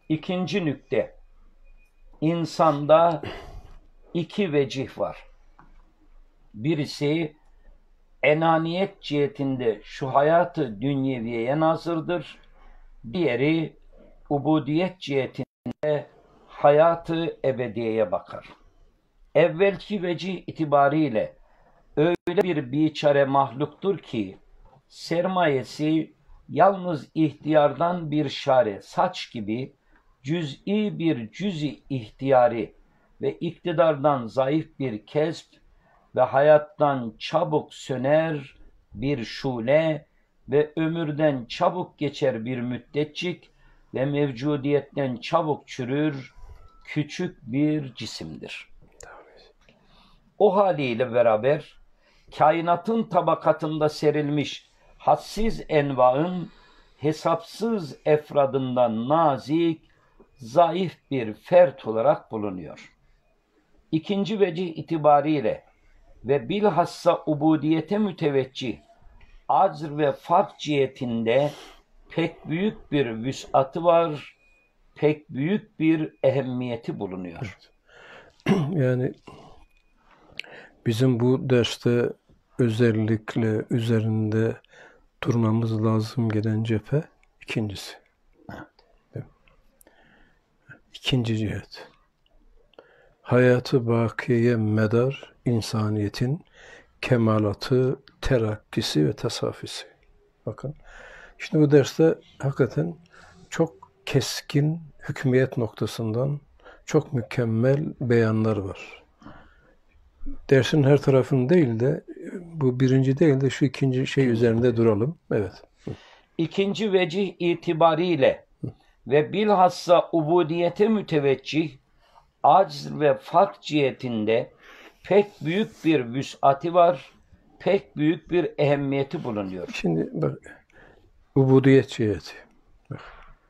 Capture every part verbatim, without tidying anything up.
İkinci nükte, insanda iki vecih var. Birisi enaniyet cihetinde şu hayatı dünyeviyeye nazırdır. Diğeri ubudiyet cihetinde hayatı ebediyeye bakar. Evvelki vecih itibariyle öyle bir biçare mahluktur ki sermayesi yalnız ihtiyardan bir şare, saç gibi cüz'i bir cüz'i ihtiyari ve iktidardan zayıf bir kesb ve hayattan çabuk söner bir şule ve ömürden çabuk geçer bir müddetçik ve mevcudiyetten çabuk çürür küçük bir cisimdir. O haliyle beraber kainatın tabakatında serilmiş hadsiz envaın hesapsız efradından nazik, zayıf bir fert olarak bulunuyor. İkinci vecih itibariyle ve bilhassa ubudiyete müteveccih, acz ve fark cihetinde pek büyük bir vüs'atı var, pek büyük bir ehemmiyeti bulunuyor. Yani bizim bu derste özellikle üzerinde durmamız lazım gelen cephe ikincisi. Evet. İkinci cihet. Hayatı bakiyeye medar insaniyetin kemalatı, terakkisi ve tasafisi. Bakın. Şimdi bu derste hakikaten çok keskin hükmiyet noktasından çok mükemmel beyanlar var. Dersin her tarafını değil de bu birinci değil de şu ikinci şey üzerinde duralım. Evet. İkinci vecih itibariyle ve bilhassa ubudiyete müteveccih, acz ve fark cihetinde pek büyük bir vüs'ati var, pek büyük bir ehemmiyeti bulunuyor. Şimdi bak, ubudiyet ciheti. Bak,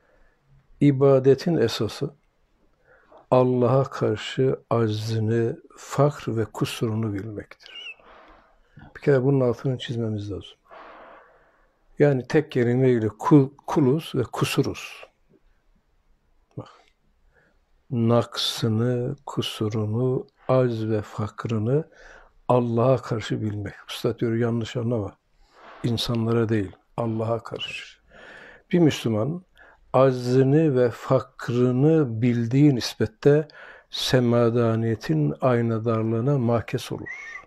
ibadetin esası Allah'a karşı aczini, fakr ve kusurunu bilmektir. Bir kere bunun altını çizmemiz lazım. Yani tek kelimeyle kul, kuluz ve kusuruz. Bak, naksını, kusurunu, acz ve fakrını Allah'a karşı bilmek. Usta diyor yanlış anlama. İnsanlara değil, Allah'a karşı. Bir Müslüman aczini ve fakrını bildiği nispette semadaniyetin aynadarlığına mahkes olur.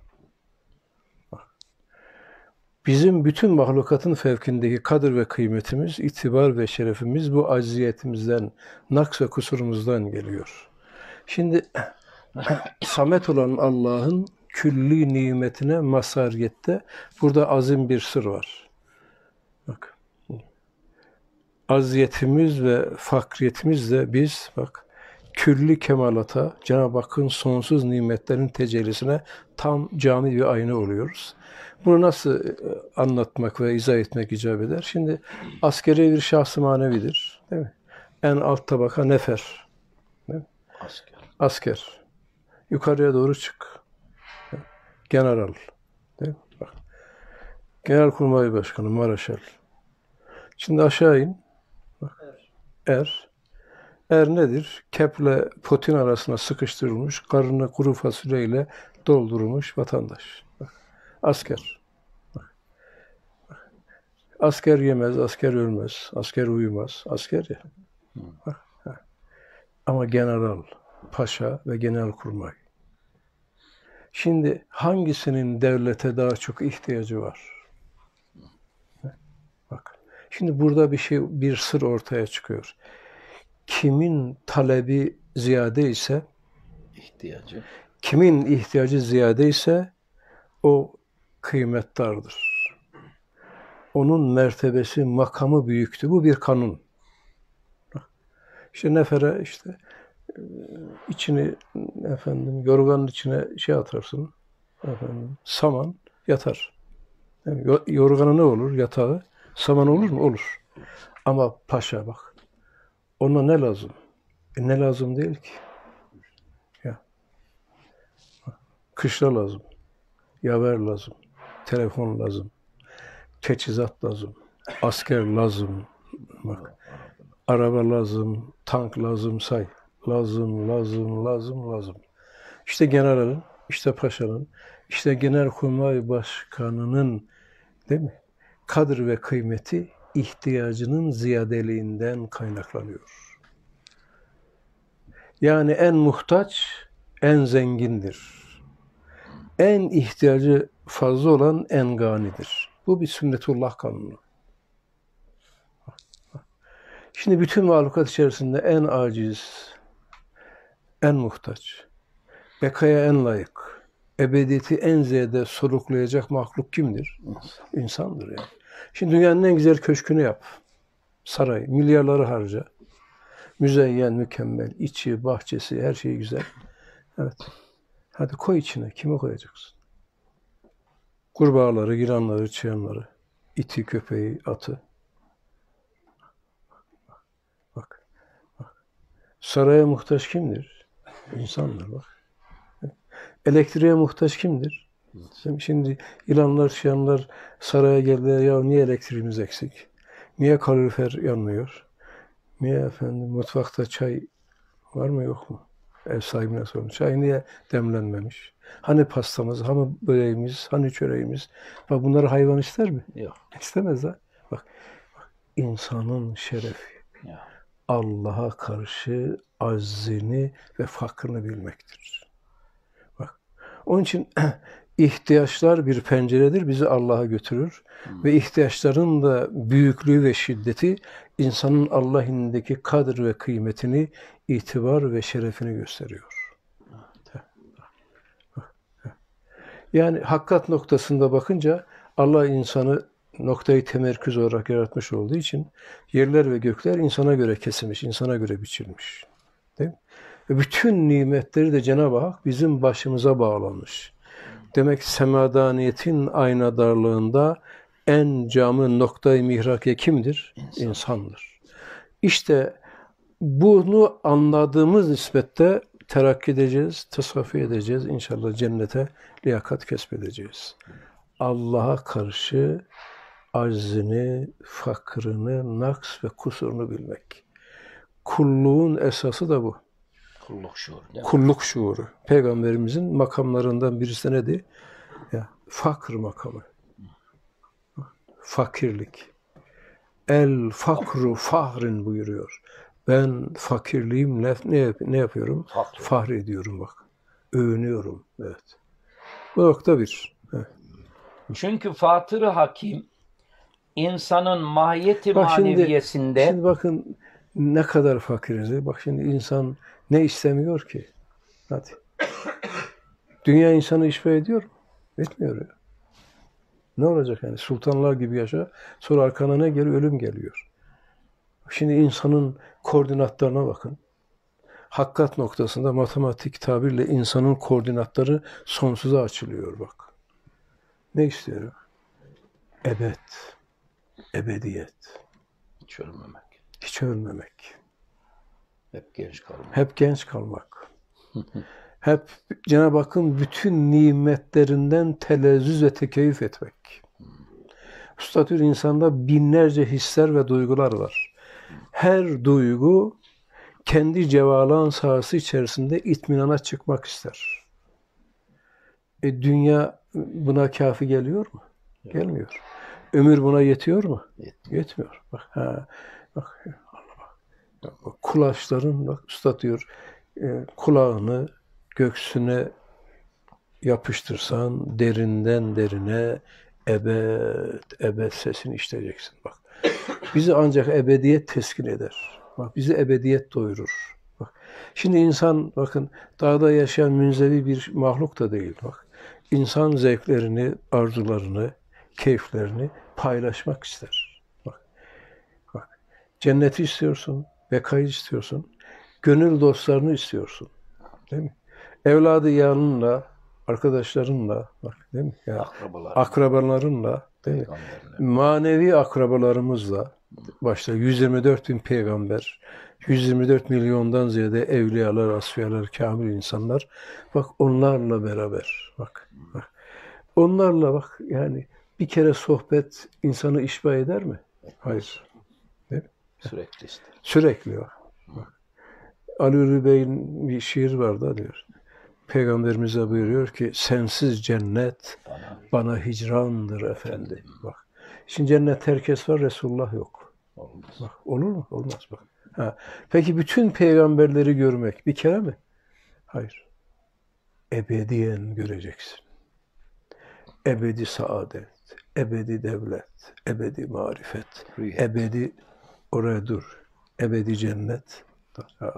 Bizim bütün mahlukatın fevkindeki kadir ve kıymetimiz, itibar ve şerefimiz bu acziyetimizden, naks ve kusurumuzdan geliyor. Şimdi samet olan Allah'ın külli nimetine mazhariyette burada azim bir sır var. Bak. Aziyetimiz ve fakriyetimizle biz bak külli kemalata, Cenab-ı Hakk'ın sonsuz nimetlerin tecellisine tam cami bir ayna oluyoruz. Bunu nasıl anlatmak ve izah etmek icap eder? Şimdi askeri bir şahs-ı manevidir. Değil mi? En alt tabaka nefer. Değil mi? Asker. Asker. Yukarıya doğru çık. General. Değil mi? Bak. Genelkurmay Başkanı, Maraşal. Şimdi aşağı in. Bak. Er. Er nedir? Keple potin arasına sıkıştırılmış, karnına kuru fasulyeyle doldurulmuş vatandaş. Bak. Asker. Bak. Bak. Asker yemez, asker ölmez, asker uyumaz. Asker ya. Bak. Ama general, paşa ve genelkurmay. Şimdi hangisinin devlete daha çok ihtiyacı var? Bak. Şimdi burada bir şey, bir sır ortaya çıkıyor. Kimin talebi ziyade ise, ihtiyacı. Kimin ihtiyacı ziyade ise o kıymetdardır. Onun mertebesi, makamı büyüktür. Bu bir kanun. İşte nefere işte içini efendim yorganın içine şey atarsın. Efendim saman yatar. Yani yorganı ne olur? Yatağı. Saman olur mu? Olur. Ama paşa bak. Ona ne lazım? E ne lazım değil ki? Ya. Kışla lazım. Yaver lazım. Telefon lazım. Teçhizat lazım. Asker lazım. Bak. araba lazım, tank lazım say. Lazım, lazım, lazım, lazım. İşte generalin, işte paşanın, işte Genelkurmay Başkanı'nın, değil mi? Kadr ve kıymeti ihtiyacının ziyadeliğinden kaynaklanıyor. Yani en muhtaç, en zengindir. En ihtiyacı fazla olan en ganidir. Bu bir sünnetullah kanunu. Şimdi bütün mahlukat içerisinde en aciz, en muhtaç, bekaya en layık, ebediyeti en ziyade soluklayacak mahluk kimdir? İnsandır yani. Şimdi dünyanın en güzel köşkünü yap. Saray, milyarları harca. Müzeyyen, mükemmel, içi, bahçesi, her şey güzel. Evet. Hadi koy içine. Kimi koyacaksın? Kurbağaları, yılanları, çıyanları, iti, köpeği, atı. Bak. Bak. Saraya muhtaç kimdir? İnsandır bak. Elektriğe muhtaç kimdir? Şimdi yılanlar, çıyanlar saraya geldiler. Ya niye elektriğimiz eksik? Niye kalorifer yanmıyor? Niye efendim mutfakta çay var mı yok mu? Ev sahibine sorun. Çay niye demlenmemiş? Hani pastamız, hani böreğimiz, hani çöreğimiz? Bak bunları hayvan ister mi? Yok. İstemez ha. Bak, bak insanın şerefi Yok. Allah'a karşı aczini ve fakrını bilmektir. Bak. Onun için ihtiyaçlar bir penceredir, bizi Allah'a götürür. Hmm. Ve ihtiyaçların da büyüklüğü ve şiddeti insanın Allah indindeki kadr ve kıymetini, itibar ve şerefini gösteriyor. Yani hakikat noktasında bakınca Allah insanı noktayı temerküz olarak yaratmış olduğu için yerler ve gökler insana göre kesilmiş, insana göre biçilmiş. Değil mi? Ve bütün nimetleri de Cenab-ı Hak bizim başımıza bağlamış. Demek semadaniyetin aynadarlığında en camı noktayı mihrake kimdir? İnsan. İnsandır. İşte bunu anladığımız nispette terakki edeceğiz, tasavvuf edeceğiz. İnşallah cennete liyakat kesbedeceğiz. Allah'a karşı aczini, fakrını, naks ve kusurunu bilmek. Kulluğun esası da bu. Kulluk şuuru. Kulluk şuuru. Peygamberimizin makamlarından birisi nedir? Ya, fakr makamı. Fakirlik. El fakru fahrin buyuruyor. Ben fakirliğimle ne, yap ne yapıyorum? Fakr. Fahr ediyorum bak. Övünüyorum. Evet. Bu nokta bir. Evet. Çünkü Fatır-ı Hakim insanın mahiyeti bak maneviyesinde şimdi, şimdi bakın ne kadar fakiriz. Bak şimdi insan ne istemiyor ki? Hadi. Dünya insanı işbe ediyor mu? Etmiyor ya. Ne olacak yani? Sultanlar gibi yaşa. Sonra arkana ne geliyor? Ölüm geliyor. Şimdi insanın koordinatlarına bakın. Hakikat noktasında matematik tabirle insanın koordinatları sonsuza açılıyor bak. Ne istiyor? Ebed. Ebediyet. hiç ölmemek. Hiç ölmemek. Hep genç kalmak. Hep genç kalmak. Hep Cenab-ı Hakk'ın bütün nimetlerinden telezzüz ve tekeyüf etmek. Üstad insanda binlerce hisler ve duygular var. Her duygu kendi cevalan sahası içerisinde itminana çıkmak ister. E, dünya buna kafi geliyor mu? Evet. Gelmiyor. Ömür buna yetiyor mu? Yetmiyor. Yetmiyor. Bak, ha, bak, Allah bak. bak kulaçların, bak Üstad diyor, e, kulağını göğsüne yapıştırsan derinden derine ebed, ebed sesini işiteceksin. Bak. Bizi ancak ebediyet teskin eder. Bak, bizi ebediyet doyurur. Bak. Şimdi insan bakın dağda yaşayan münzevi bir mahluk da değil. Bak. İnsan zevklerini, arzularını, keyiflerini paylaşmak ister. Bak. Bak. Cenneti istiyorsun, bekayı istiyorsun, gönül dostlarını istiyorsun. Değil mi? Evladı yanınla, arkadaşlarınla, bak değil mi? Yani Akrabalar. akrabalarınla, değil mi? Manevi akrabalarımızla, başta yüz yirmi dört bin peygamber, yüz yirmi dört milyondan ziyade evliyalar, asfiyalar, kamil insanlar, bak onlarla beraber, bak, bak. Onlarla bak yani bir kere sohbet insanı işba eder mi? Hayır. Değil mi? Sürekli ister. Sürekli bak. bak. Ali Ulu Bey'in bir şiir vardı diyor. Peygamberimize buyuruyor ki sensiz cennet Bana, bana hicrandır efendim. Bak. Şimdi cennet herkes var, Resulullah yok. olmaz. Bak, olur mu? Olmaz bak. Ha. Peki bütün peygamberleri görmek bir kere mi? Hayır. Ebediyen göreceksin. Ebedi saadet, ebedi devlet, ebedi marifet, Rüyet. ebedi oraya dur. Ebedi cennet. Ha.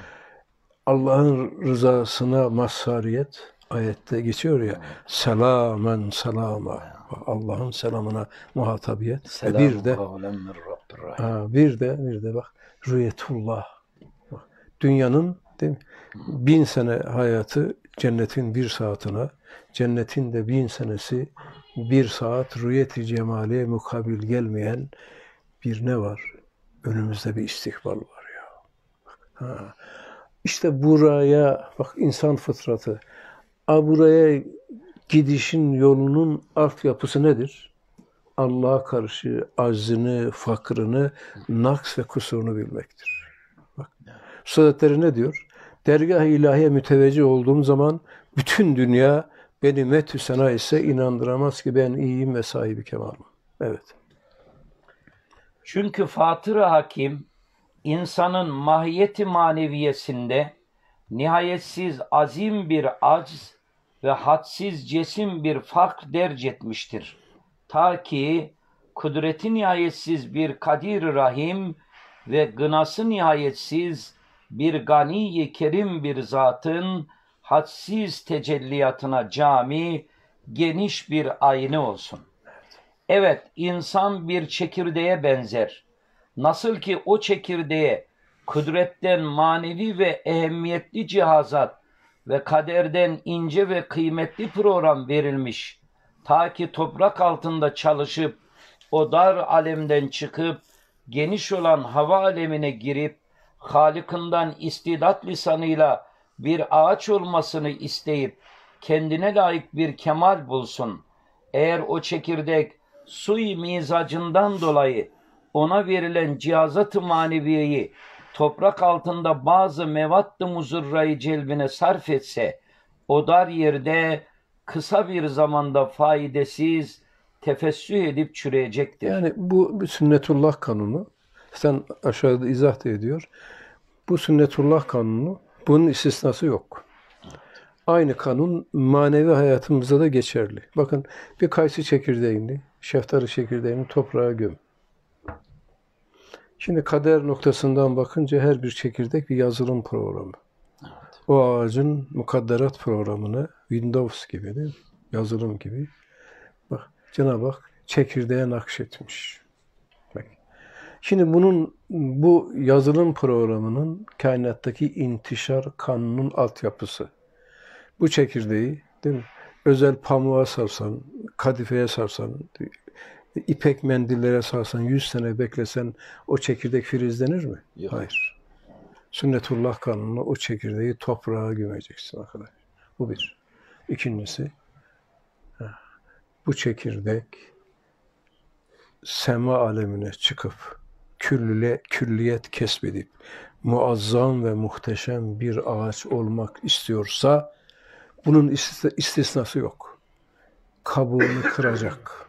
Allah'ın rızasına mazhariyet ayette geçiyor ya. Selamen selama. Allah'ın selamına muhatabiyet. Selamun Bir de kavlen min Rabbir Rahim. ha, bir de bir de bak rüyetullah. Bak, dünyanın değil mi? Bin sene hayatı cennetin bir saatine, cennetin de bin senesi bir saat rüyet-i cemaliye mukabil gelmeyen bir ne var? Önümüzde bir istikbal var ya. Bak, ha. İşte buraya bak insan fıtratı. A buraya gidişin yolunun altyapısı nedir? Allah'a karşı aczini, fakrını, naks ve kusurunu bilmektir. Bak. Saadetleri ne diyor? Dergâh-ı ilahiye müteveccih olduğum zaman bütün dünya beni methü sena ise inandıramaz ki ben iyiyim ve sahibi kemalım. Evet. Çünkü Fatır-ı Hakim insanın mahiyeti maneviyesinde nihayetsiz azim bir acz ve hadsiz cesim bir fakr derc etmiştir. Ta ki kudreti nihayetsiz bir kadir rahim ve gınası nihayetsiz bir gani-i kerim bir zatın hadsiz tecelliyatına cami, geniş bir ayna olsun. Evet, insan bir çekirdeğe benzer. Nasıl ki o çekirdeğe kudretten manevi ve ehemmiyetli cihazat ve kaderden ince ve kıymetli program verilmiş, ta ki toprak altında çalışıp o dar alemden çıkıp geniş olan hava alemine girip Halık'ından istidat lisanıyla bir ağaç olmasını isteyip kendine layık bir kemal bulsun. Eğer o çekirdek sui mizacından dolayı ona verilen cihazat-ı maneviyeyi toprak altında bazı mevadd-ı muzurrayı celbine sarf etse, o dar yerde kısa bir zamanda faydasız tefessüh edip çürüyecektir. Yani bu bir sünnetullah kanunu. Sen aşağıda izah da ediyor. Bu sünnetullah kanunu, bunun istisnası yok. Aynı kanun manevi hayatımızda da geçerli. Bakın bir kayısı çekirdeğini, şeftali çekirdeğini toprağa göm. Şimdi kader noktasından bakınca her bir çekirdek bir yazılım programı. Evet. O ağacın mukadderat programını Windows gibi değil mi? Yazılım gibi. Bak Cenab-ı Hak çekirdeğe nakşetmiş. Bak. Şimdi bunun bu yazılım programının kainattaki intişar kanunun altyapısı. Bu çekirdeği değil mi? Özel pamuğa sarsan, kadifeye sarsan, ipek mendillere sarsan, yüz sene beklesen o çekirdek filizlenir mi? Yok. Hayır. Sünnetullah kanunu o çekirdeği toprağa gömeceksin arkadaş. Bu bir. İkincisi, bu çekirdek sema alemine çıkıp küllüle, külliyet kesbedip muazzam ve muhteşem bir ağaç olmak istiyorsa bunun istisnası yok. Kabuğunu kıracak.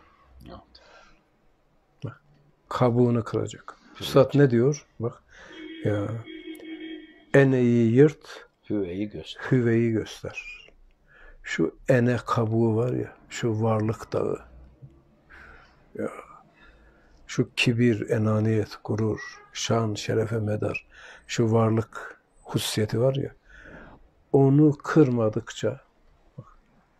Bak, kabuğunu kıracak. Üstad ne diyor? Bak ya eneyi yırt, Hüveyi göster. hüveyi göster. Şu ene kabuğu var ya, şu varlık dağı. Ya şu kibir, enaniyet, gurur, şan, şerefe medar, şu varlık hususiyeti var ya, onu kırmadıkça bak,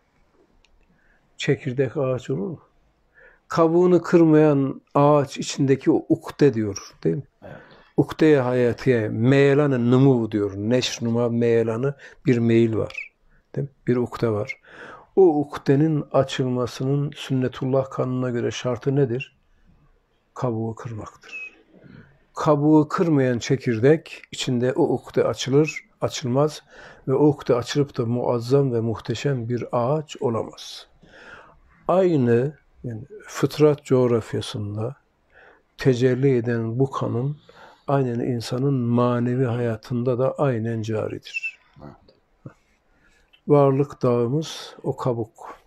çekirdek ağaç olur mu? Kabuğunu kırmayan ağaç içindeki o ukde diyor, değil mi? Evet. Ukde-i hayatiye, meyelanı numu diyor. Neşnuma meyelanı bir meyil var. Değil mi? Bir ukde var. O ukdenin açılmasının sünnetullah kanununa göre şartı nedir? Kabuğu kırmaktır. Kabuğu kırmayan çekirdek içinde o ukde açılır, açılmaz ve o ukde açılıp da muazzam ve muhteşem bir ağaç olamaz. Aynı yani fıtrat coğrafyasında tecelli eden bu kanun aynen insanın manevi hayatında da aynen caridir. Evet. Varlık dağımız o kabuk.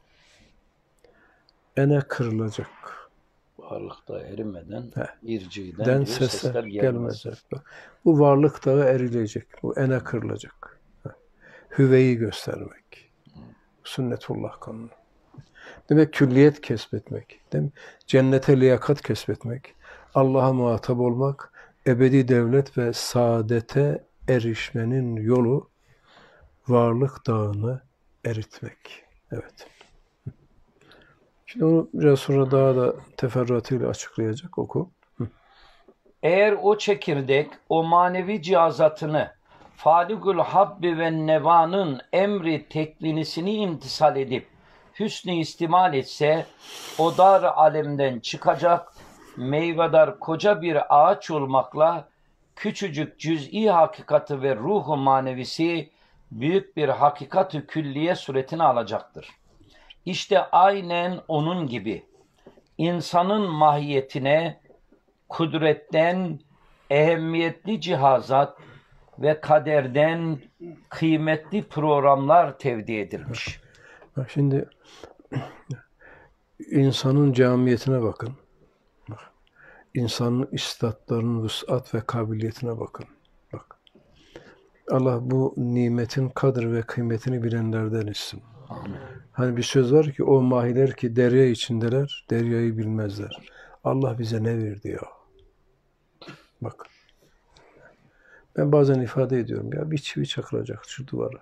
Ene kırılacak. Varlıkta erimeden, He. irciden Den diyor, sesler, sesler gelmez. gelmez. Bu varlık dağı erilecek. Bu ene kırılacak. He. Hüveyi göstermek. Sünnetullah kanunu. Demek külliyet kesbetmek. Değil mi? Cennete liyakat kesbetmek. Allah'a muhatap olmak. Ebedi devlet ve saadete erişmenin yolu varlık dağını eritmek. Evet. Şimdi onu biraz sonra daha da teferruatıyla açıklayacak oku. Eğer o çekirdek o manevi cihazatını Faligül Habbi ve Neva'nın emri teklinisini imtisal edip hüsnü istimal etse o dar alemden çıkacak meyvedar koca bir ağaç olmakla küçücük cüz'i hakikati ve ruhu manevisi büyük bir hakikati külliye suretini alacaktır. İşte aynen onun gibi insanın mahiyetine kudretten ehemmiyetli cihazat ve kaderden kıymetli programlar tevdi edilmiş. Bak şimdi insanın camiyetine bakın. Bak. İnsanın istatlarının vüs'at ve kabiliyetine bakın. Bak. Allah bu nimetin kadr ve kıymetini bilenlerden etsin. Amin. Hani bir söz var ki o mahiler ki derya içindeler, deryayı bilmezler. Allah bize ne verdi ya? Bak. Ben bazen ifade ediyorum ya bir çivi çakılacak şu duvara.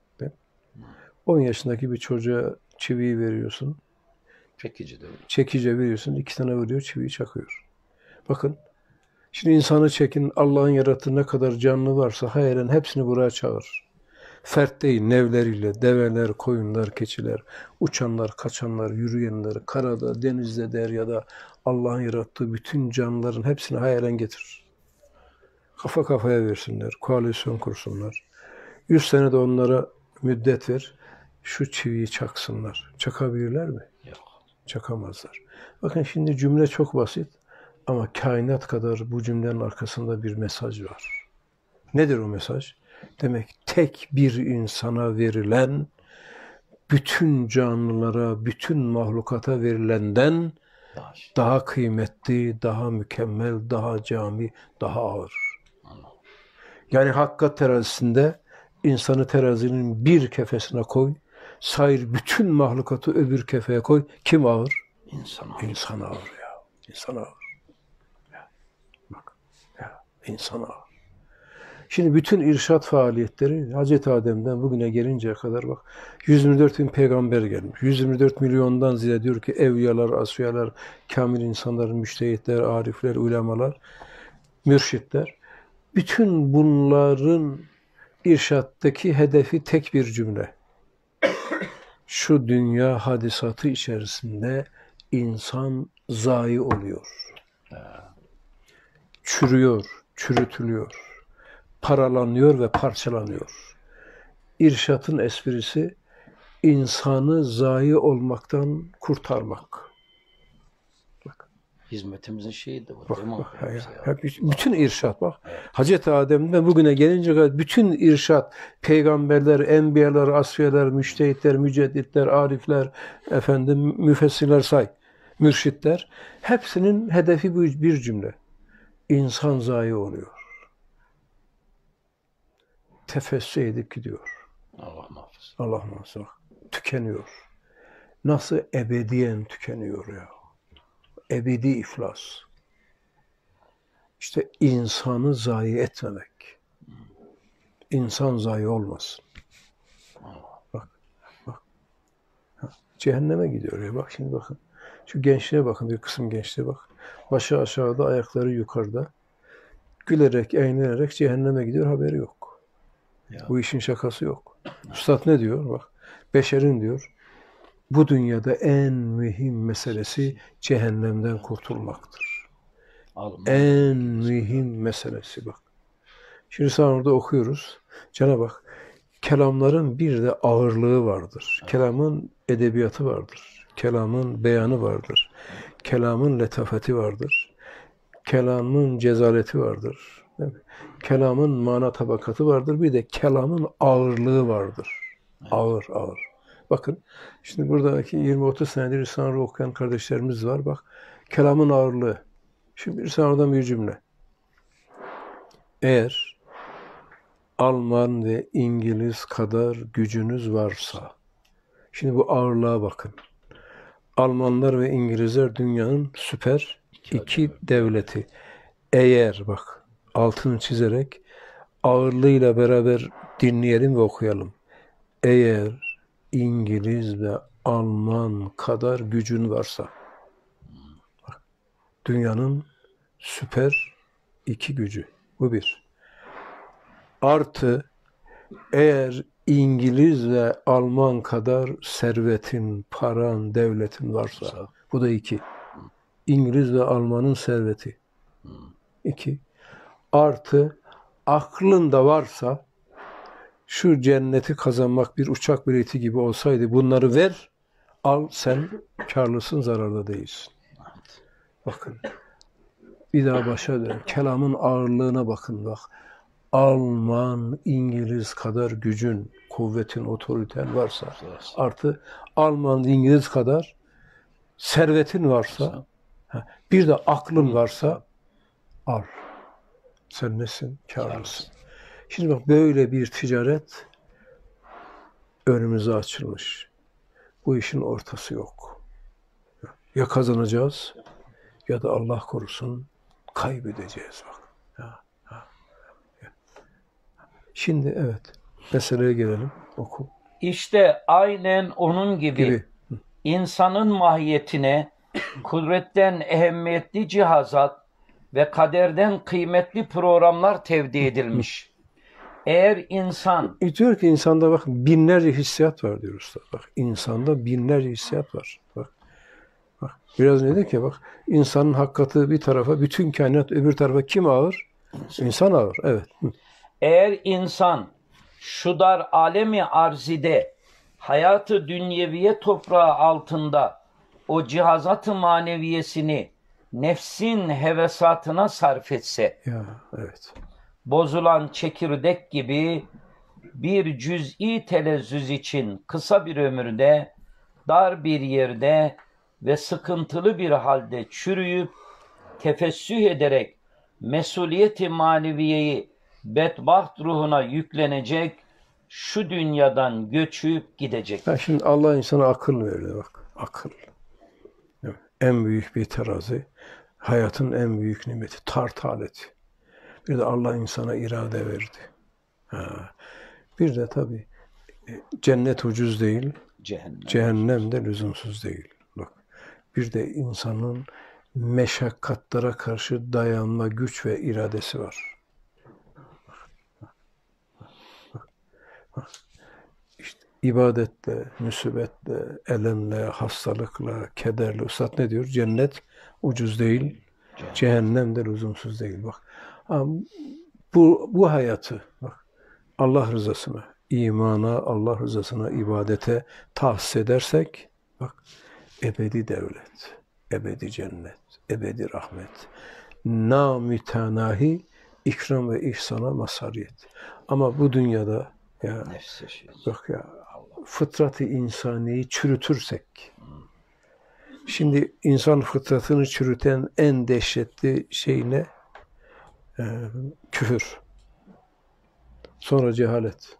on yaşındaki bir çocuğa çiviyi veriyorsun. Çekici de öyle. Çekice veriyorsun. iki tane vuruyor, çiviyi çakıyor. Bakın. Şimdi insanı çekin. Allah'ın yarattığı ne kadar canlı varsa hayalen hepsini buraya çağır. Fert değil, nevleriyle, develer, koyunlar, keçiler, uçanlar, kaçanlar, yürüyenler, karada, denizde, deryada Allah'ın yarattığı bütün canlıların hepsini hayalen getir. Kafa kafaya versinler, koalisyon kursunlar. Yüz sene de onlara müddet ver. Şu çiviyi çaksınlar. Çakabilirler mi? Yok. Çakamazlar. Bakın şimdi cümle çok basit ama kainat kadar bu cümlenin arkasında bir mesaj var. Nedir o mesaj? Demek tek bir insana verilen, bütün canlılara, bütün mahlukata verilenden Daha, daha kıymetli, daha mükemmel, daha cami, daha ağır. Yani hakikat terazisinde insanı terazinin bir kefesine koy, sair bütün mahlukatı öbür kefeye koy. Kim ağır? İnsan ağır. İnsan ağır ya. İnsan ağır. Ya. Bak. Ya. İnsan ağır. Şimdi bütün irşat faaliyetleri Hazreti Adem'den bugüne gelinceye kadar bak yüz yirmi dört bin peygamber gelmiş. yüz yirmi dört milyondan ziyade diyor ki evliyalar, asfiyalar, kamil insanlar, müştehitler, arifler, ulemalar, mürşitler. Bütün bunların irşattaki hedefi tek bir cümle. Şu dünya hadisatı içerisinde insan zayi oluyor. Çürüyor, çürütülüyor. Paralanıyor ve parçalanıyor. İrşatın esprisi insanı zayi olmaktan kurtarmak. Bak. Hizmetimizin şeyi de var. Bak, değil mi? bak, ya, Ya. ya, bütün irşat bak. Evet. Hazreti Adem'den bugüne gelince kadar bütün irşat, peygamberler, enbiyalar, asfiyeler, müştehitler, mücedditler, arifler, efendim müfessirler say, mürşitler, hepsinin hedefi bu bir cümle. İnsan zayi oluyor. Tefessü edip gidiyor. Allah muhafaza. Allah muhafaza. Tükeniyor. Nasıl ebediyen tükeniyor ya. Ebedi iflas. İşte insanı zayi etmemek. İnsan zayi olmasın. Bak, bak. Ha, cehenneme gidiyor ya. Bak şimdi bakın. Şu gençliğe bakın, bir kısım gençliğe bak. Başı aşağıda, ayakları yukarıda. Gülerek, eğlenerek cehenneme gidiyor, haberi yok. Ya. Bu işin şakası yok. Üstad ne diyor? Bak, beşerin diyor, bu dünyada en mühim meselesi cehennemden kurtulmaktır. Alın, en mühim meselesi bak. Şimdi sen orada okuyoruz. Cenab-ı Hak, kelamların bir de ağırlığı vardır. Evet. Kelamın edebiyatı vardır. Kelamın beyanı vardır. Kelamın letafeti vardır. Kelamın cezaleti vardır. Değil mi? Kelamın mana tabakatı vardır. Bir de kelamın ağırlığı vardır. Evet. Ağır ağır. Bakın şimdi buradaki yirmi otuz senedir Risale-i Nur okuyan kardeşlerimiz var. Bak kelamın ağırlığı. Şimdi Risale'den bir cümle. Eğer Alman ve İngiliz kadar gücünüz varsa, şimdi bu ağırlığa bakın. Almanlar ve İngilizler dünyanın süper iki devleti. Eğer bak altını çizerek ağırlığıyla beraber dinleyelim ve okuyalım. Eğer İngiliz ve Alman kadar gücün varsa, bak, dünyanın süper iki gücü. Bu bir. Artı eğer İngiliz ve Alman kadar servetin, paran, devletin varsa, bu da iki. İngiliz ve Alman'ın serveti. İki. Artı aklın da varsa, şu cenneti kazanmak bir uçak bileti gibi olsaydı bunları ver, al sen kârlısın, zararda değilsin. Bakın. Bir daha başa dön. Kelamın ağırlığına bakın bak. Alman, İngiliz kadar gücün, kuvvetin, otoriten varsa, artı Alman, İngiliz kadar servetin varsa, bir de aklın varsa al. Sen nesin? Kârlısın. Şimdi bak böyle bir ticaret önümüze açılmış. Bu işin ortası yok. Ya kazanacağız ya da Allah korusun kaybedeceğiz bak. Ya, ya, ya. Şimdi evet meseleye gelelim. Oku. İşte aynen onun gibi, gibi. insanın mahiyetine kudretten ehemmiyetli cihazat ve kaderden kıymetli programlar tevdi edilmiş. Eğer insan... Diyor ki insanda bak binlerce hissiyat var diyor usta. Bak insanda binlerce hissiyat var. Bak, bak biraz ne dedik ya bak insanın hakikati bir tarafa, bütün kainat öbür tarafa kim ağır? İnsan ağır. Evet. Eğer insan şu dar alemi arzide hayatı dünyeviye toprağı altında o cihazat-ı maneviyesini nefsin hevesatına sarf etse, ya evet. bozulan çekirdek gibi bir cüz'i telezzüz için kısa bir ömürde, dar bir yerde ve sıkıntılı bir halde çürüyüp tefessüh ederek mesuliyeti maneviyeyi bedbaht ruhuna yüklenecek, şu dünyadan göçüp gidecek. Ya şimdi Allah insana akıl verdi bak. Akıl. En büyük bir terazi. Hayatın en büyük nimeti. Tart aleti. Bir de Allah insana irade verdi. Ha. Bir de tabii cennet ucuz değil. Cehennem. Cehennem de lüzumsuz değil. Bak. Bir de insanın meşakkatlara karşı dayanma güç ve iradesi var. Bak. Bak. İşte ibadetle, müsibetle, elemle, hastalıkla, kederle. Üstad ne diyor? Cennet ucuz değil. Cehennem, Cehennem de lüzumsuz değil. Bak. Bu, bu hayatı bak, Allah rızasına, imana, Allah rızasına, ibadete tahsis edersek bak ebedi devlet, ebedi cennet, ebedi rahmet, namütenahi ikram ve ihsana mazhariyet. Ama bu dünyada ya bak ya fıtrat-ı insaniyi çürütürsek, şimdi insan fıtratını çürüten en dehşetli şey ne? Ee, küfür. Sonra cehalet.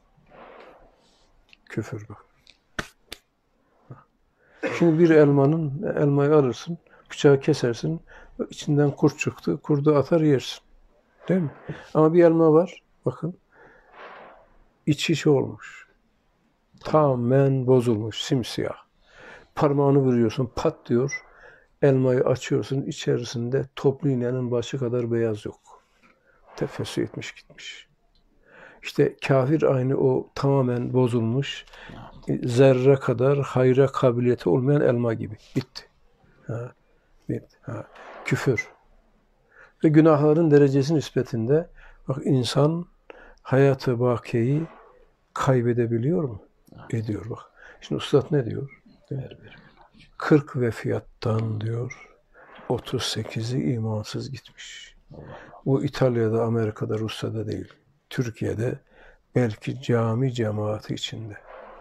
Küfür bak. Şimdi bir elmanın, elmayı alırsın, bıçağı kesersin, içinden kurt çıktı, kurdu atar yersin. Değil mi? Ama bir elma var, bakın, içi şey olmuş. Tamamen bozulmuş, simsiyah. Parmağını vuruyorsun, pat diyor, elmayı açıyorsun, içerisinde toplu iğnenin başı kadar beyaz yok. Tefessü etmiş gitmiş. İşte kafir aynı o tamamen bozulmuş, zerre kadar hayra kabiliyeti olmayan elma gibi. Bitti. Ha, bitti. Ha. Küfür. Ve günahların derecesi nispetinde bak insan hayatı bakiyeyi kaybedebiliyor mu? Ediyor bak. Şimdi Üstad ne diyor? kırk vefiyattan diyor otuz sekizi imansız gitmiş. Bu İtalya'da, Amerika'da, Rusya'da değil. Türkiye'de belki cami cemaati içinde.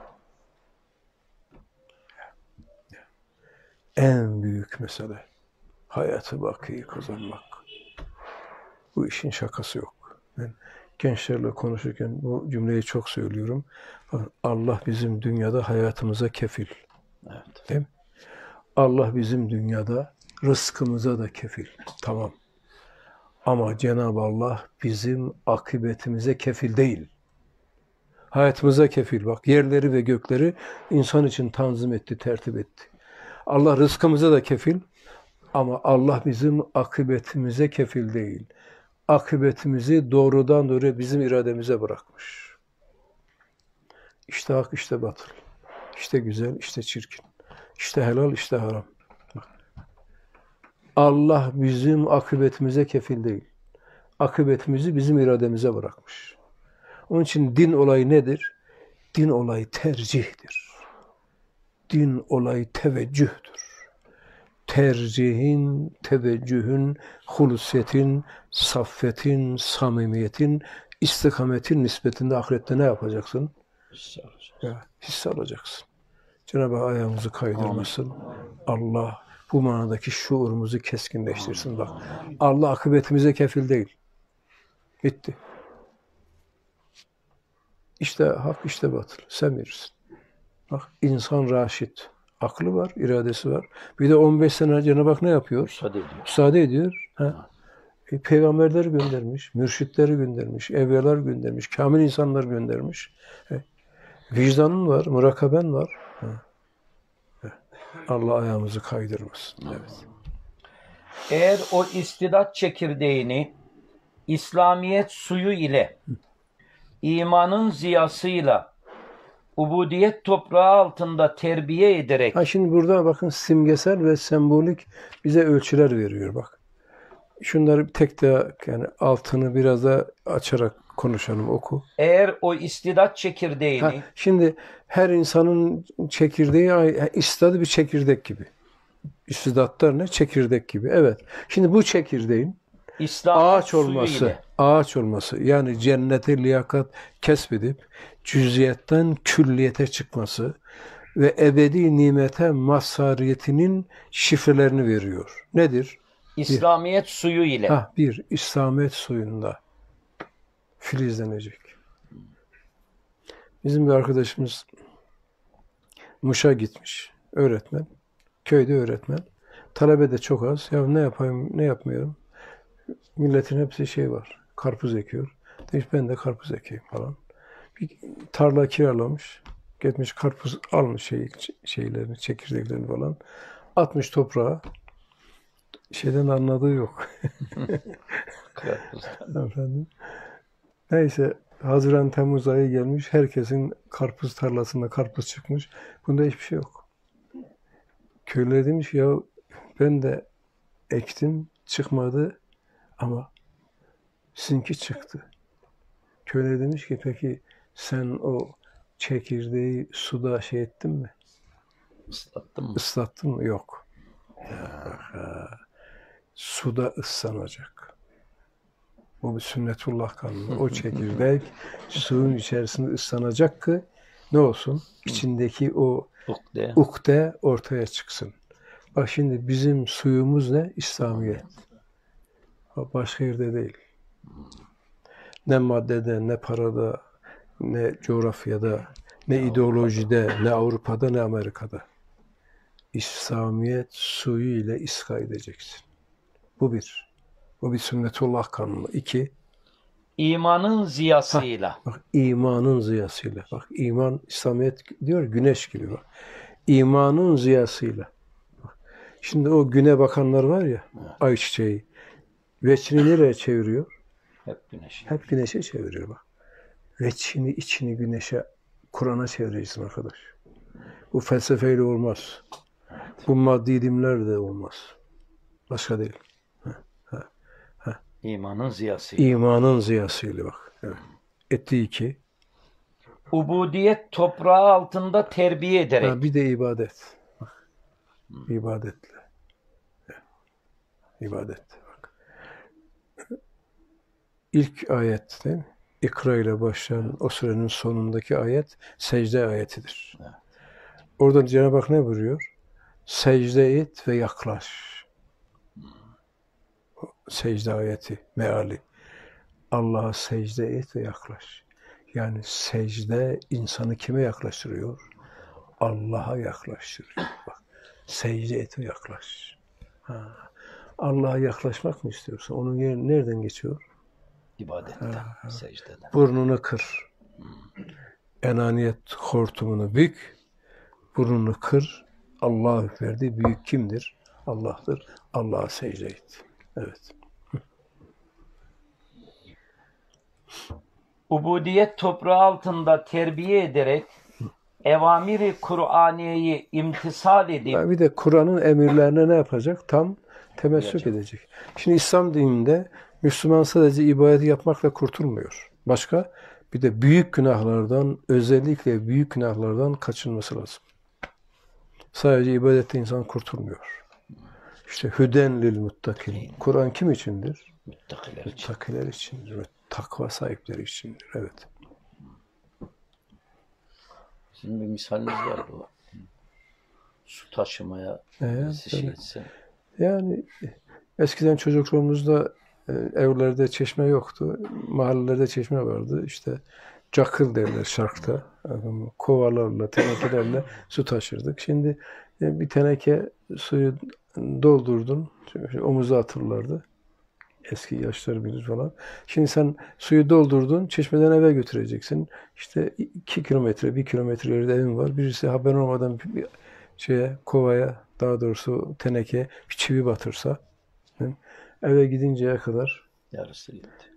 En büyük mesele hayatı bakiyi kazanmak. Bu işin şakası yok. Ben gençlerle konuşurken bu cümleyi çok söylüyorum. Allah bizim dünyada hayatımıza kefil. Evet. Değil mi? Allah bizim dünyada rızkımıza da kefil. Tamam. Ama Cenab-ı Allah bizim akıbetimize kefil değil. Hayatımıza kefil. Bak yerleri ve gökleri insan için tanzim etti, tertip etti. Allah rızkımıza da kefil. Ama Allah bizim akıbetimize kefil değil. Akıbetimizi doğrudan doğruya bizim irademize bırakmış. İşte hak, işte batıl. İşte güzel, işte çirkin. İşte helal, işte haram. Allah bizim akıbetimize kefil değil. Akıbetimizi bizim irademize bırakmış. Onun için din olayı nedir? Din olayı tercihtir. Din olayı teveccühdür. Tercihin, teveccühün, hulusiyetin, saffetin, samimiyetin, istikametin nispetinde ahirette ne yapacaksın? Hisse alacaksın. Ya, hisse alacaksın. Cenab-ı Hak ayağımızı kaydırmasın. Allah bu manadaki şuurumuzu keskinleştirsin. Bak, Allah akıbetimize kefil değil. Bitti. İşte hak, işte batıl. Sen bilirsin. Bak, insan raşit. Aklı var, iradesi var. Bir de on beş sene Cenab-ı Hak ne yapıyor? Müsaade ediyor. Müsaade ediyor. Ha. E, peygamberleri göndermiş, mürşitleri göndermiş, evliyalar göndermiş, kamil insanlar göndermiş. E, vicdanın var, murakaben var. Ha. E, Allah ayağımızı kaydırmasın. Evet. Eğer o istidat çekirdeğini İslamiyet suyu ile, imanın ziyasıyla, ubudiyet toprağı altında terbiye ederek... Ha şimdi burada bakın simgesel ve sembolik bize ölçüler veriyor bak. Şunları tek de yani altını biraz da açarak konuşalım, oku. Eğer o istidat çekirdeğini... Ha, şimdi her insanın çekirdeği, istidadı bir çekirdek gibi. İstidatlar ne? Çekirdek gibi. Evet. Şimdi bu çekirdeğin İslamiyet ağaç olması, ile. ağaç olması yani cennete liyakat kesbedip cüziyetten külliyete çıkması ve ebedi nimete mazhariyetinin şifrelerini veriyor. Nedir? İslamiyet bir, suyu ile. Ha, bir, İslamiyet suyunda filizlenecek. Bizim bir arkadaşımız Muş'a gitmiş. Öğretmen. Köyde öğretmen. Talebe de çok az. Ya ne yapayım, ne yapmıyorum? Milletin hepsi şey var. Karpuz ekiyor. Demiş ben de karpuz ekeyim falan. Bir tarla kiralamış. Gitmiş karpuz almış şey, şeylerini, çekirdeklerini falan. Atmış toprağa. Şeyden anladığı yok. Efendim. Neyse Haziran Temmuz ayı gelmiş. Herkesin karpuz tarlasında karpuz çıkmış. Bunda hiçbir şey yok. Köylüler demiş ya ben de ektim çıkmadı ama sizinki çıktı. Köylüler demiş ki peki sen o çekirdeği suda şey ettin mi? Islattın mı? Islattın mı? Yok. Ya, suda ıslanacak. Bu bir sünnetullah kanunu. O çekirdek suyun içerisinde ıslanacak ki ne olsun? İçindeki o ukde. ukde ortaya çıksın. Bak şimdi bizim suyumuz ne? İslamiyet. Başka yerde değil. Ne maddede, ne parada, ne coğrafyada, ne ideolojide, ne Avrupa'da, ne Amerika'da. İslamiyet suyu ile iska edeceksin. Bu bir. Bu bir sünnetullah kanunu. İki. İmanın ziyasıyla. Ha, bak imanın ziyasıyla. Bak iman, İslamiyet diyor güneş gibi bak. İmanın ziyasıyla. Bak, şimdi o güne bakanlar var ya, evet. Ay çiçeği. Veçini nereye çeviriyor? Hep güneşe. Hep güneşe çeviriyor bak. Veçini, içini güneşe, Kur'an'a çevireceksin arkadaş. Bu felsefeyle olmaz. Bu maddi ilimler de olmaz. Başka değil. Ha, ha, ha. İmanın ziyasıyla. İmanın ziyasıyla bak. Evet. Ettiği iki. Ubudiyet toprağı altında terbiye ederek. Ha, bir de ibadet. Bak. İbadetle. İbadetle bak. ilk ayet değil mi? İkra ile başlayan o surenin sonundaki ayet secde ayetidir. Evet. Orada Cenab-ı Hak ne buyuruyor? Secde et ve yaklaş. Secde ayeti, meali. Allah'a secde et ve yaklaş. Yani secde insanı kime yaklaştırıyor? Allah'a yaklaştırıyor. Bak, secde et ve yaklaş. Ha. Allah'a yaklaşmak mı istiyorsun? Onun yeri nereden geçiyor? İbadette, ha. secdede. Burnunu kır. Enaniyet hortumunu bük. Burnunu kır. Allah verdiği büyük kimdir? Allah'tır. Allah'a secde et. Evet. Ubudiyet toprağı altında terbiye ederek evamiri Kur'aniyeyi imtisal edip Yani bir de Kur'an'ın emirlerine ne yapacak? Tam temessük Diyecek. edecek. Şimdi İslam dininde Müslüman sadece ibadeti yapmakla kurtulmuyor. Başka bir de büyük günahlardan, özellikle büyük günahlardan kaçınması lazım. Sadece ibadette insan kurtulmuyor. İşte hüden lil muttakin. Kur'an kim içindir? müttakiler için. Muttakiler içindir. Ve takva sahipleri içindir. Evet. Sizin bir misaliniz var bu. Su taşımaya Evet, birisi şey evet. etse. Yani eskiden çocukluğumuzda e, evlerde çeşme yoktu. Mahallelerde çeşme vardı. İşte cakıl derler şarkta. Efendim, kovalarla, tenekelerle su taşırdık. Şimdi e, bir teneke suyu doldurdun. Şöyle omuza atırlardı. Eski yaşlar bilir falan. Şimdi sen suyu doldurdun, çeşmeden eve götüreceksin. İşte iki kilometre, bir kilometre ileride evin var. Birisi haberin olmadan bir, bir şeye, kovaya, daha doğrusu tenekeye bir çivi batırsa, değil mi? Eve gidinceye kadar Yarısı gitti.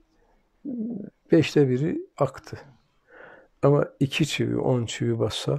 beşte biri aktı. Ama iki çivi, on çivi bassa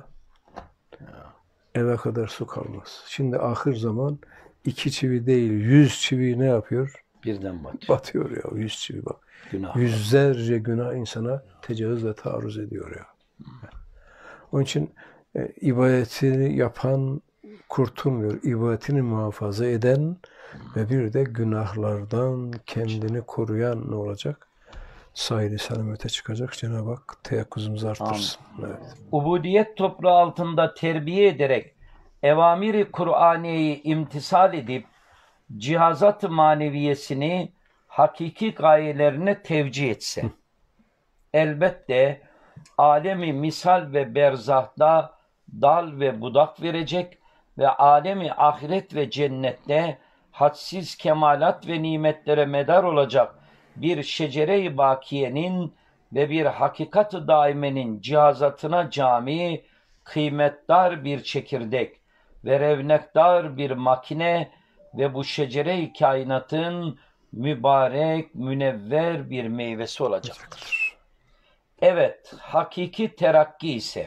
eve kadar su kalmaz. Şimdi ahir zaman iki çivi değil, yüz çivi ne yapıyor? Birden batıyor. Batıyor ya, yüz çivi bak. Günah. Yüzlerce günah insana tecavüz ve taarruz ediyor ya. Onun için e, ibadetini yapan kurtulmuyor. İbadetini muhafaza eden ve bir de günahlardan kendini koruyan ne olacak? Sahili selamete çıkacak. Cenab-ı Hak teyakkuzumuzu arttırsın. Evet. Ubudiyet toprağı altında terbiye ederek evamiri Kur'aniyeyi imtisal edip cihazat-ı maneviyesini hakiki gayelerine tevcih etse. Hı. Elbette alemi misal ve berzahta dal ve budak verecek ve alemi ahiret ve cennette hadsiz kemalat ve nimetlere medar olacak bir şecere-i bakiyenin ve bir hakikat-ı daimenin cihazatına cami, kıymetdar bir çekirdek ve revnekdar bir makine ve bu şecere-i kainatın mübarek, münevver bir meyvesi olacaktır. Evet, hakiki terakki ise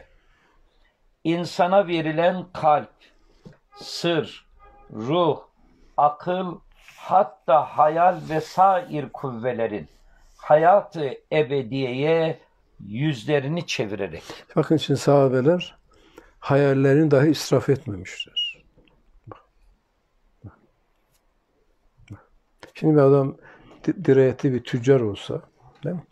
insana verilen kalp, sır, ruh, akıl, hatta hayal ve sair kuvvelerin hayatı ebediyeye yüzlerini çevirerek. Bakın şimdi sahabeler hayallerini dahi israf etmemişler. Bak. Bak. Bak. Şimdi bir adam dirayetli bir tüccar olsa, değil mi?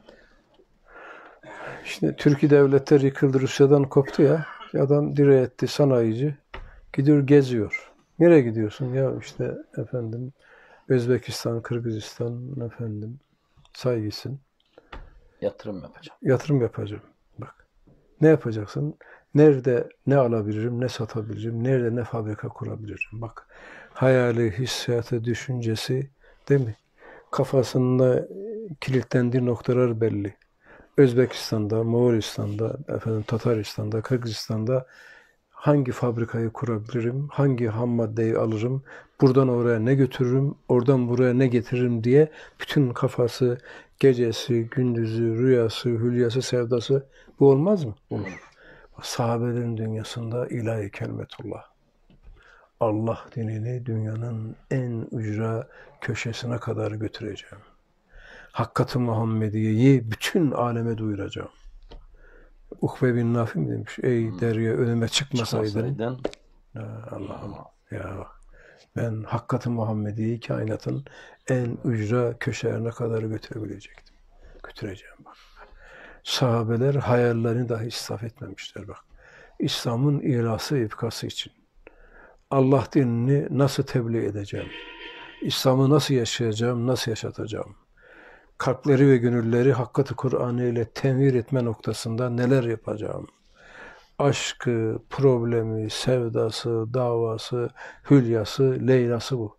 İşte Türkiye devletler yıkıldı, Rusya'dan koptu ya. Adam dirayetli, sanayici. Gidiyor, geziyor. Nereye gidiyorsun? Ya işte efendim Özbekistan, Kırgızistan, efendim say gitsin. Yatırım yapacağım. Yatırım yapacağım. Bak. Ne yapacaksın? Nerede ne alabilirim, ne satabilirim, nerede ne fabrika kurabilirim. Bak. Hayali, hissiyatı, düşüncesi, değil mi? Kafasında kilitlendiği noktalar belli. Özbekistan'da, Moğolistan'da, efendim Tataristan'da, Kırgızistan'da hangi fabrikayı kurabilirim, hangi ham maddeyi alırım, buradan oraya ne götürürüm, oradan buraya ne getiririm diye bütün kafası, gecesi, gündüzü, rüyası, hülyası, sevdası bu olmaz mı? Olur. Sahabelerin dünyasında ilahi kelimetullah. Allah dinini dünyanın en ücra köşesine kadar götüreceğim. Hakikat-ı Muhammediye'yi bütün aleme duyuracağım. Ukbe bin Nafi mi demiş? Ey derya önüme çıkmasaydın. Çıkmasaydın. Allah'ım. Ya bak. Ben hakikat-ı Muhammedi'yi kainatın en ücra köşelerine kadar götürebilecektim. Götüreceğim bak. Sahabeler hayallerini dahi israf etmemişler bak. İslam'ın ilası ifkası için. Allah dinini nasıl tebliğ edeceğim? İslam'ı nasıl yaşayacağım, nasıl yaşatacağım? Kalpleri ve gönülleri hakikat-ı Kur'an ile tenvir etme noktasında neler yapacağım? Aşkı, problemi, sevdası, davası, hülyası, leylası bu.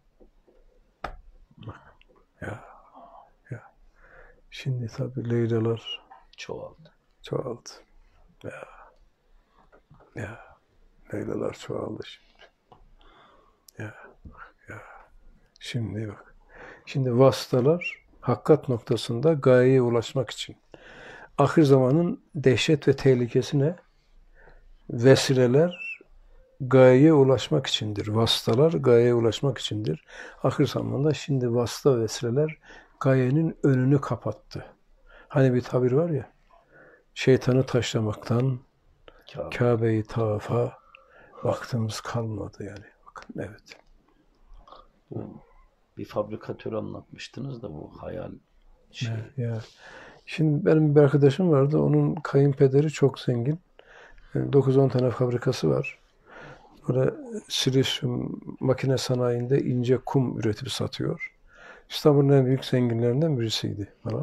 Ya, ya. Şimdi tabii leylalar Çoğaldı. çoğaldı. Ya, ya. Leylalar çoğaldı şimdi. Ya, ya. Şimdi bak. Şimdi vasıtalar hakikat noktasında gayeye ulaşmak için. Ahir zamanın dehşet ve tehlikesi ne? Vesileler gayeye ulaşmak içindir. Vasıtalar gayeye ulaşmak içindir. Ahir zamanda şimdi vasıta vesileler gayenin önünü kapattı. Hani bir tabir var ya, şeytanı taşlamaktan Kabe. Kabe'yi tavafa vaktimiz kalmadı yani. Bakın evet. Bu bir fabrikatör anlatmıştınız da bu hayal şey. Ya. Şimdi benim bir arkadaşım vardı. Onun kayınpederi çok zengin. dokuz on tane fabrikası var. Orada silisyum makine sanayinde ince kum üretip satıyor. İstanbul'un en büyük zenginlerinden birisiydi falan.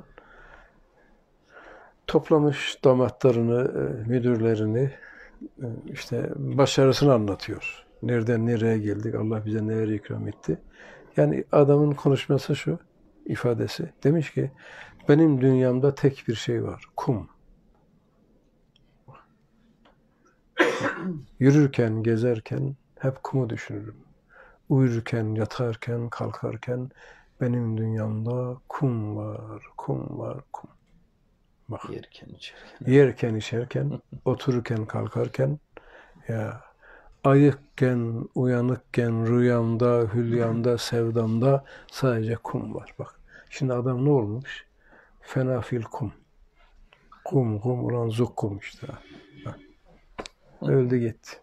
Toplamış damatlarını, müdürlerini, işte başarısını anlatıyor. Nereden nereye geldik, Allah bize neler ikram etti. Yani adamın konuşması şu, ifadesi. Demiş ki, benim dünyamda tek bir şey var, kum. Yürürken, gezerken hep kumu düşünürüm. Uyurken, yatarken, kalkarken benim dünyamda kum var, kum var, kum. Bak. Yerken içerken. Yerken, içerken, otururken, kalkarken, ya ayıkken, uyanıkken, rüyamda, hülyamda, sevdamda sadece kum var. Bak. Şimdi adam ne olmuş? Fenafil kum. Kum, kum, ulan zukkum işte. Ha. Öldü gitti.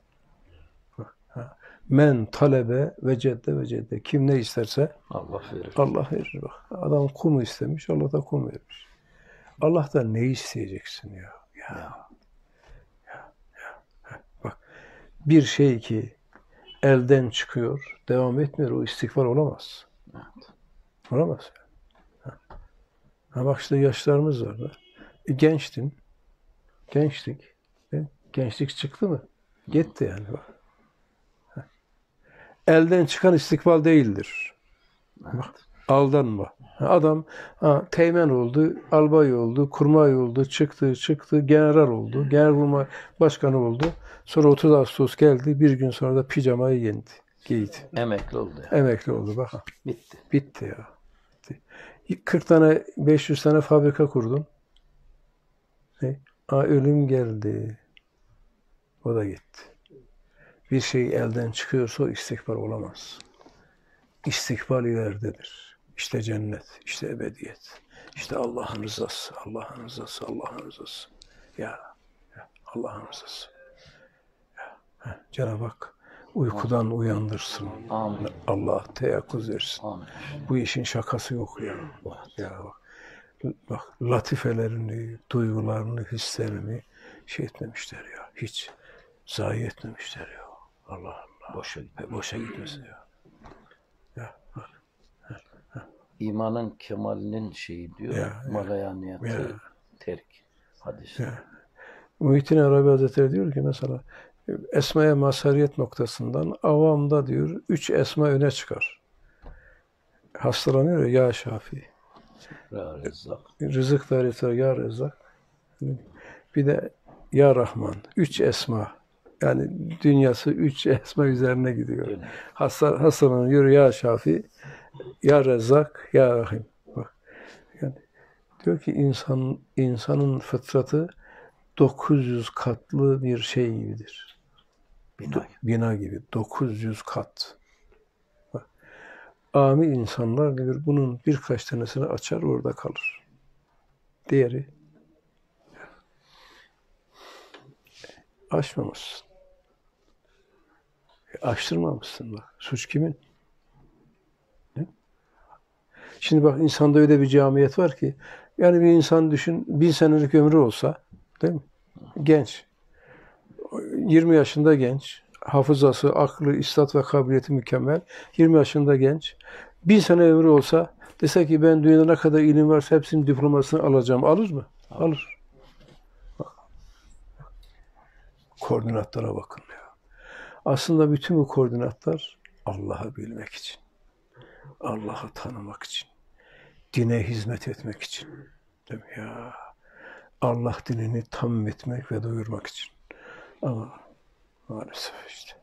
Ha. Men talebe ve cedde ve cedde. Kim ne isterse Allah verir. Allah verir. Bak. Adam kum istemiş, Allah da kum vermiş. Allah'tan ne isteyeceksin ya? Ya. Ya. Ya. Ya. Bak. Bir şey ki elden çıkıyor, devam etmiyor, o istikbal olamaz. Evet. Olamaz. Ha. Ha bak işte yaşlarımız var da. E, gençtin. Gençlik. E, gençlik çıktı mı? Gitti yani bak. Ha. Elden çıkan istikbal değildir. Evet. Bak, aldanma. Adam ha, teğmen oldu, albay oldu, kurmay oldu, çıktı, çıktı, general oldu, genelkurmay başkanı oldu. Sonra otuz Ağustos geldi, bir gün sonra da pijamayı yendi, giydi. Emekli oldu ya. Emekli oldu bak. Bitti. Bitti ya. Bitti. kırk tane, beş yüz tane fabrika kurdun. Ne? Aa, ölüm geldi. O da gitti. Bir şey elden çıkıyorsa o istikbal olamaz. İstikbal ileridedir. İşte cennet, işte ebediyet. İşte Allah'ın rızası, Allah'ın rızası, Allah'ın rızası. Ya, ya Allah'ın rızası. Ya, heh, Cenab-ı Hak uykudan uyandırsın. Amin. Allah teyakkuz versin. Amin. Bu işin şakası yok ya. Ya bak, bak latifelerini, duygularını, hislerini şey etmemişler ya. Hiç zayi etmemişler ya. Allah Allah. Boşa gitti. Boşa gitmesin ya. Ya bak. İmanın kemalinin şeyi diyor. Ya, Malayaniyatı ya. terk. Hadisi. Ya. Muhittin Arabi Hazretleri diyor ki mesela esmaya mazhariyet noktasından avamda diyor üç esma öne çıkar. Hastalanıyor ya, ya Şafi. Ya Rezzak. Rızık dairesi ya Rezzak. Bir de ya Rahman. Üç esma. Yani dünyası üç esma üzerine gidiyor. Hasta, hastalanıyor ya Şafi, ya Rezzak, ya Rahim. Bak. Yani diyor ki insan insanın fıtratı dokuz yüz katlı bir şey gibidir. Bina. Bina gibi. dokuz yüz kat. Bak. Ami insanlar diyor bunun birkaç tanesini açar orada kalır. Diğeri aşmamışsın. açtırmamışsın bak. Suç kimin? Ne? Şimdi bak insanda öyle bir camiyet var ki yani bir insan düşün bin senelik ömrü olsa değil mi? Genç. yirmi yaşında genç. Hafızası, aklı, istat ve kabiliyeti mükemmel. yirmi yaşında genç. Bin sene ömrü olsa dese ki ben dünyada ne kadar ilim varsa hepsinin diplomasını alacağım. Alır mı? Alır. Bak. Koordinatlara bakın ya. Aslında bütün bu koordinatlar Allah'ı bilmek için. Allah'ı tanımak için. Dine hizmet etmek için. Değil mi ya? Allah dinini tam etmek ve duyurmak için. Ama maalesef işte.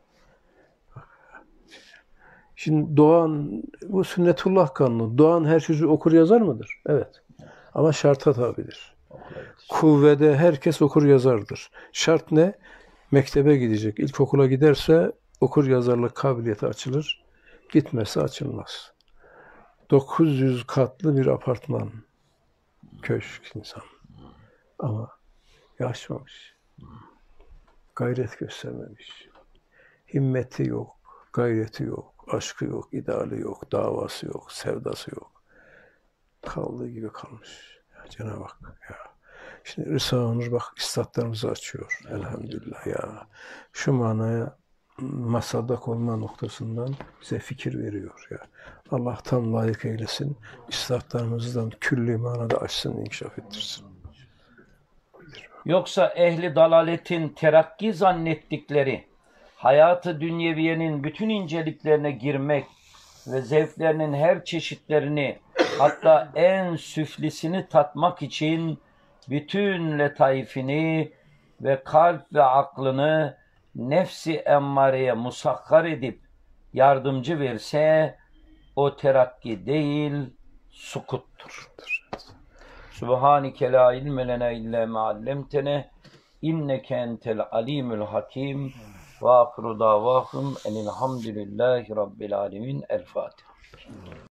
Şimdi doğan, bu sünnetullah kanunu. Doğan her çocuğu okur yazar mıdır? Evet. Ama şarta tabidir. Kuvvede herkes okur yazardır. Şart ne? Mektebe gidecek. İlkokula giderse okur yazarlık kabiliyeti açılır. Gitmezse açılmaz. dokuz yüz katlı bir apartman. Köşk insan. Ama yaşmamış. Gayret göstermemiş. Himmeti yok, gayreti yok, aşkı yok, ideali yok, davası yok, sevdası yok. Kaldığı gibi kalmış. Ya Cenab-ı Hak ya. Şimdi Risale-i Nur bak istatlarımızı açıyor. Elhamdülillah ya. Şu manaya masadak olma noktasından bize fikir veriyor ya. Allah tam layık eylesin. İstatlarımızdan külli manada açsın, inkişaf ettirsin. Yoksa ehli dalaletin terakki zannettikleri hayatı dünyeviyenin bütün inceliklerine girmek ve zevklerinin her çeşitlerini hatta en süflisini tatmak için bütün letaifini ve kalp ve aklını nefsi emmareye musakkar edip yardımcı verse o terakki değil sukuttur. Subhaneke la ilme lena illa ma allamtena inneke entel alimul hakim ve ahiru davahum enilhamdülillahi rabbil alemin. El Fatiha.